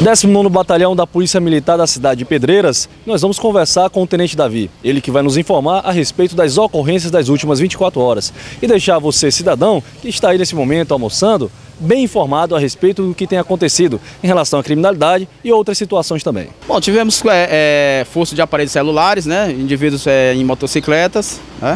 19º Batalhão da Polícia Militar da cidade de Pedreiras, nós vamos conversar com o Tenente Davi, ele que vai nos informar a respeito das ocorrências das últimas 24 horas e deixar você, cidadão, que está aí nesse momento almoçando, bem informado a respeito do que tem acontecido em relação à criminalidade e outras situações também. Bom, tivemos furto de aparelhos celulares, né, indivíduos em motocicletas, né?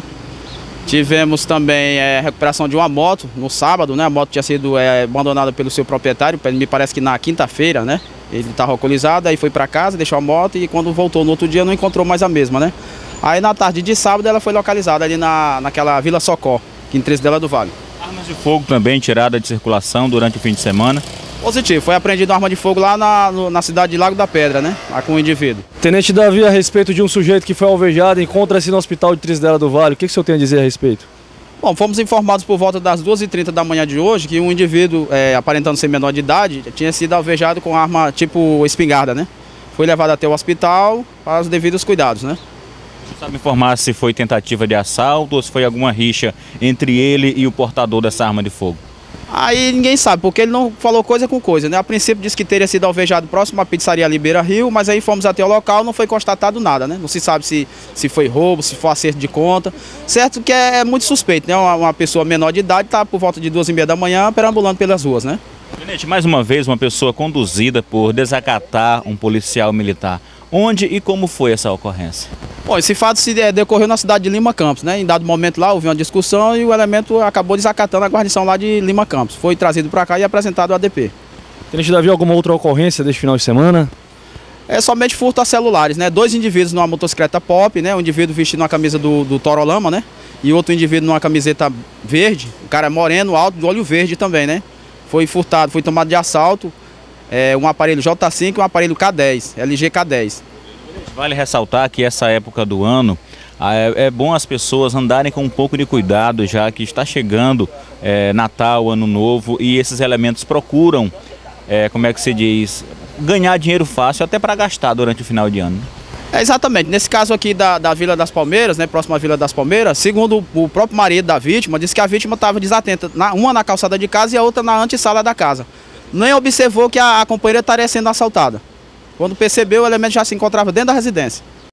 Tivemos também recuperação de uma moto no sábado, né? A moto tinha sido abandonada pelo seu proprietário, me parece que na quinta-feira, né? Ele estava alcoolizado, aí foi para casa, deixou a moto e quando voltou no outro dia não encontrou mais a mesma, né? Aí na tarde de sábado ela foi localizada ali naquela Vila Socó, que em Três Delas do Vale. Armas de fogo também tirada de circulação durante o fim de semana. Positivo, foi apreendido uma arma de fogo lá na cidade de Lago da Pedra, né? Lá com o indivíduo. Tenente Davi, a respeito de um sujeito que foi alvejado e encontra-se no hospital de Três Delas do Vale, o que o senhor tem a dizer a respeito? Bom, fomos informados por volta das 2h30 da manhã de hoje que um indivíduo, aparentando ser menor de idade, tinha sido alvejado com arma tipo espingarda, né? Foi levado até o hospital para os devidos cuidados, né? Você sabe informar se foi tentativa de assalto ou se foi alguma rixa entre ele e o portador dessa arma de fogo? Aí ninguém sabe, porque ele não falou coisa com coisa, né? A princípio disse que teria sido alvejado próximo à pizzaria ali Beira Rio, mas aí fomos até o local, não foi constatado nada, né? Não se sabe se foi roubo, se foi acerto de conta. Certo que é muito suspeito, né? Uma pessoa menor de idade está por volta de 2h30 da manhã perambulando pelas ruas, né? Tenente, mais uma vez uma pessoa conduzida por desacatar um policial militar. Onde e como foi essa ocorrência? Bom, esse fato decorreu na cidade de Lima Campos, né? Em dado momento lá houve uma discussão e o elemento acabou desacatando a guarnição lá de Lima Campos. Foi trazido para cá e apresentado ao ADP. Tenente Davi, alguma outra ocorrência deste final de semana? É somente furto a celulares, né? 2 indivíduos numa motocicleta pop, né? Um indivíduo vestindo uma camisa do Torolama, né? E outro indivíduo numa camiseta verde, o cara moreno, alto, de olho verde também, né? Foi furtado, foi tomado de assalto, um aparelho J5 e um aparelho K10, LG K10. Vale ressaltar que essa época do ano é bom as pessoas andarem com um pouco de cuidado, já que está chegando Natal, Ano Novo, e esses elementos procuram, como é que se diz, ganhar dinheiro fácil até para gastar durante o final de ano. Exatamente, nesse caso aqui da Vila das Palmeiras, né, próxima à Vila das Palmeiras, segundo o próprio marido da vítima, disse que a vítima estava desatenta, uma na calçada de casa e a outra na antessala da casa. Nem observou que a companheira estaria sendo assaltada. Quando percebeu, o elemento já se encontrava dentro da residência.